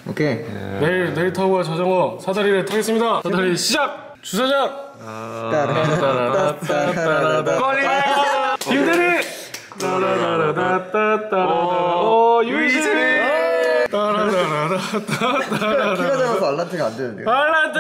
오케이. 내일 타고 자전거 사다리를 타겠습니다. 사다리 시작! 주차장! 꺼리! 김대리! 유이진이! 키가 작아서 알란트가 안 되는데요. 알란트!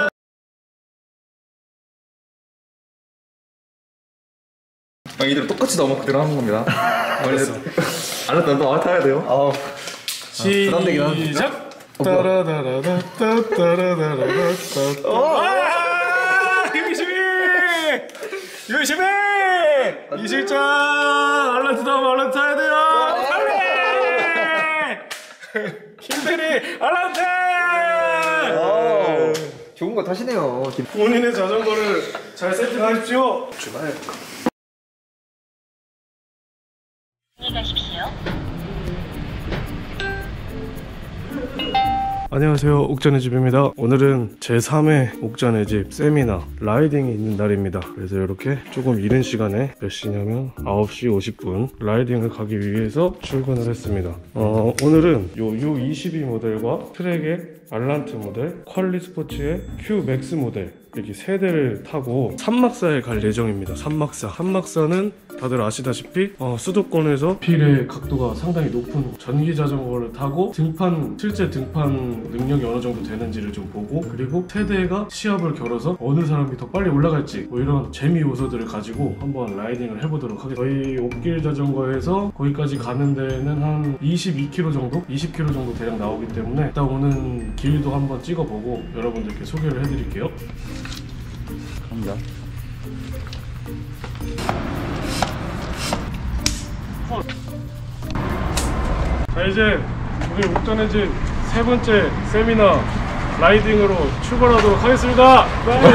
이대로 똑같이 넘어가 들어가는 겁니다. 알았다, 너 타야 돼요. 부담되긴 한데. 시작! 유이심이! 이실장! 알란트 다음 알란트 타야 돼요! 빨리! 김대리! 알란트! 좋은 거 타시네요. 본인의 자전거를 잘 세팅하십시오. 출발. 안녕히 가십시오. 안녕하세요, 옥전의 집입니다. 오늘은 제3회 옥전의 집 세미나 라이딩이 있는 날입니다. 그래서 이렇게 조금 이른 시간에 몇 시냐면 9시 50분 라이딩을 가기 위해서 출근을 했습니다. 오늘은 요 U22 모델과 트랙의 알란트 모델, 퀄리 스포츠의 Q 맥스 모델 이렇게 세 대를 타고 산막사에 갈 예정입니다. 산막사는 다들 아시다시피 수도권에서 필의 각도가 상당히 높은 전기 자전거를 타고 실제 등판 능력이 어느 정도 되는지를 좀 보고, 그리고 세대가 시합을 겨뤄서 어느 사람이 더 빨리 올라갈지 뭐 이런 재미 요소들을 가지고 한번 라이딩을 해보도록 하겠습니다. 저희 옥길 자전거에서 거기까지 가는 데는 한 22km 정도? 20km 정도 대략 나오기 때문에 이따 오는 길도 한번 찍어보고 여러분들께 소개를 해드릴게요. 갑니다. 자, 이제 우리 옥전의 집 세 번째 세미나 라이딩으로 출발하도록 하겠습니다.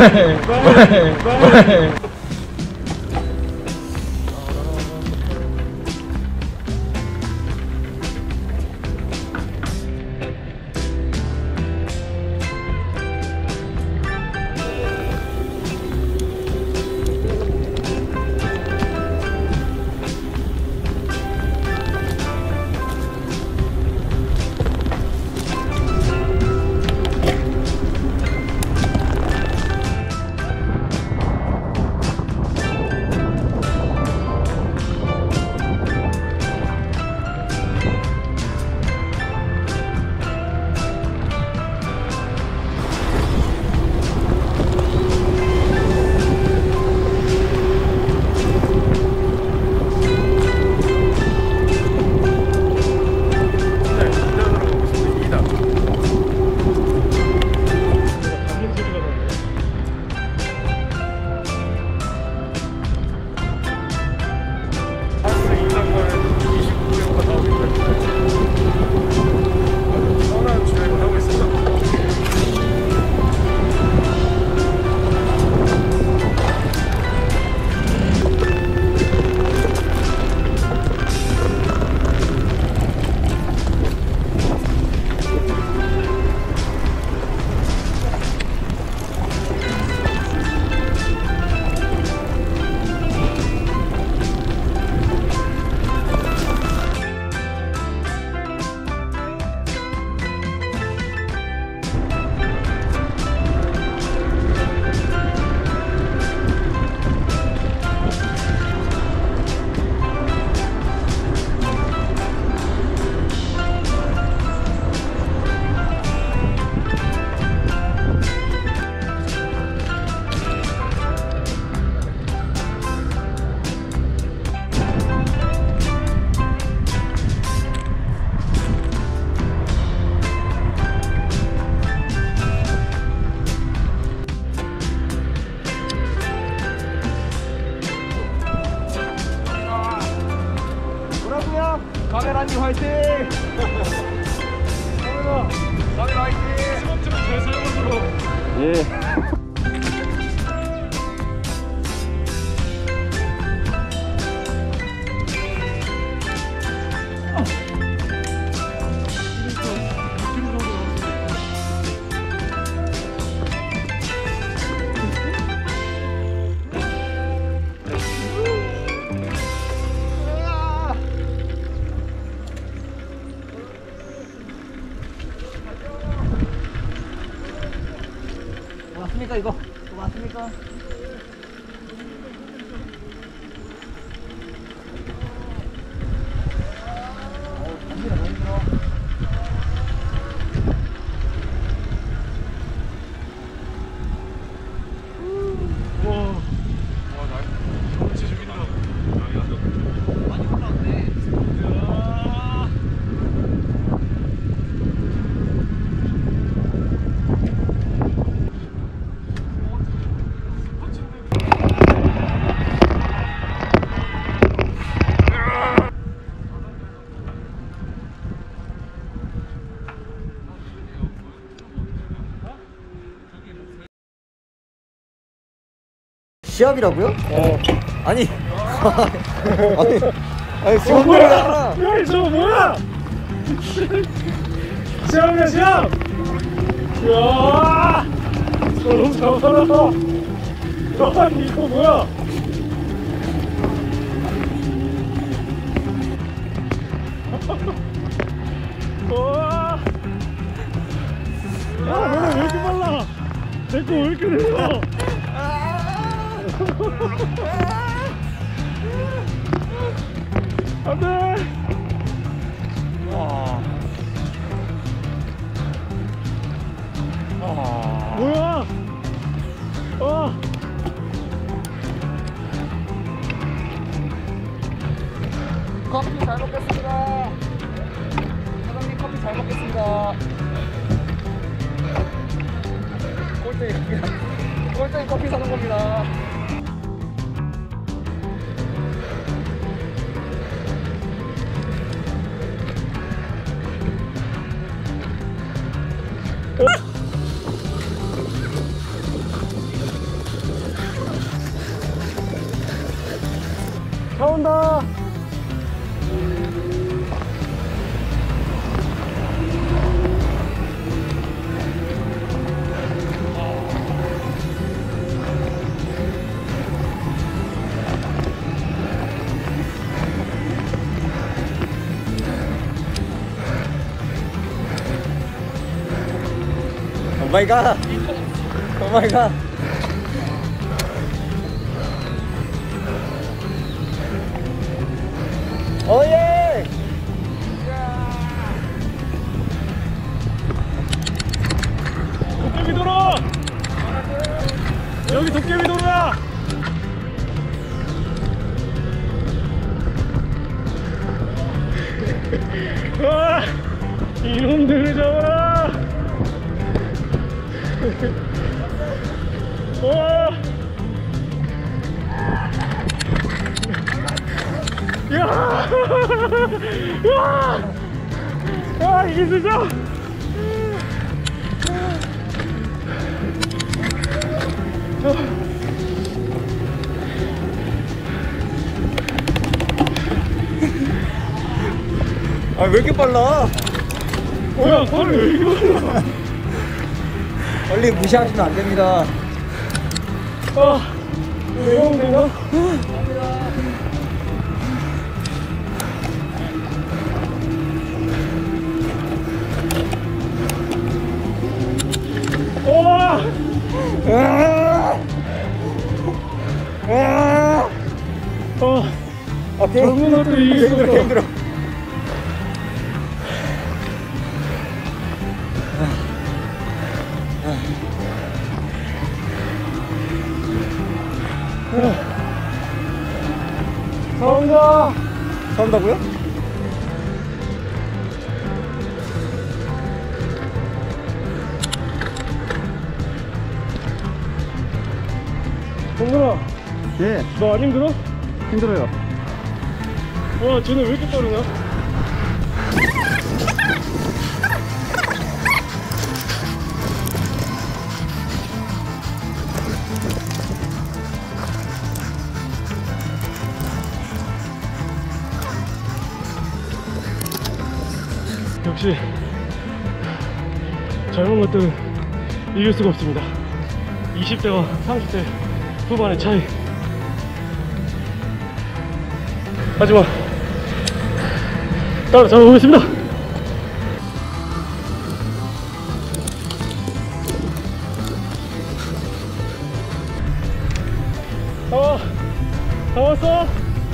바이! 카메라님 화이팅! 카메라 화이팅! 수업처럼 잘 사용하도록. 예. 맞습니까 이거? 맞습니까? 시합이라고요? 아니 아니 지금 야, 저거 뭐야? 시합이야, 시합! 이야! 너무 잘 살았어! 아니, 이거 뭐야? 와! 야, 너네 왜 이렇게 빨라? 내 거 왜 이렇게 느려? 안 돼! 뭐야? 커피 잘 먹겠습니다. 사장님 커피 잘 먹겠습니다. 꼴등이 커피 사는 겁니다. 차 온다! 오 마이 갓. 오 마이 갓. 오예. 도깨비 도로! 여기 도깨비 도로야! 아, 이놈들을 잡아라! 와! 야! 야! 아, 이게 진짜! 아 왜 이렇게 빨라? 뭐야, 팔을 왜 이렇게 빨라? 빨리 무시하시면 안 됩니다. 아, 내가 되나? 와! 오케이. 젊은 것도 이길 수 없어. 힘들어. 사온다! 사온다고요? 동근아, 예, 너 안 힘들어? 힘들어요. 와, 쟤네 왜 이렇게 빠르냐? 역시 젊은 것들은 이길 수가 없습니다. 20대와 30대 후반의 차이. 하지만 따라잡아보겠습니다. 왔어?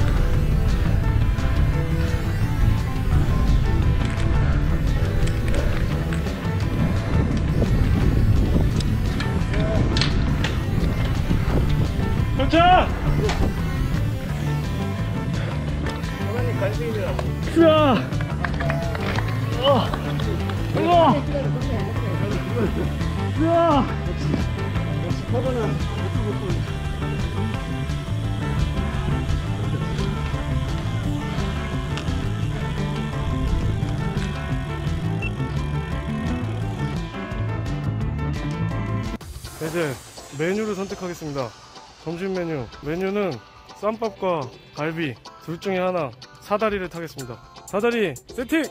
도착! 으아! 으아! 으아! 이제 메뉴를 선택하겠습니다. 점심 메뉴는 쌈밥과 갈비 둘 중에 하나 사다리를 타겠습니다. 사다리 세팅!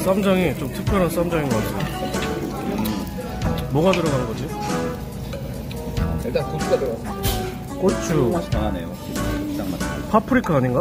쌈장이 좀 특별한 쌈장인 것 같아요. 뭐가 들어간 거지? 일단 고추가 들어갔습니다. 고추, 맛이 강하네요. 고추장 맛. 파프리카 아닌가?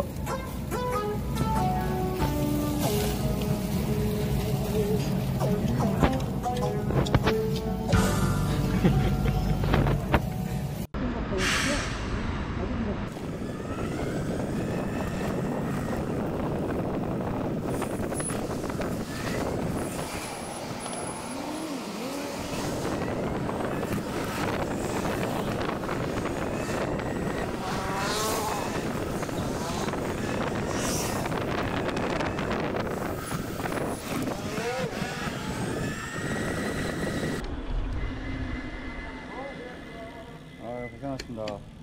아, 고생하셨습니다.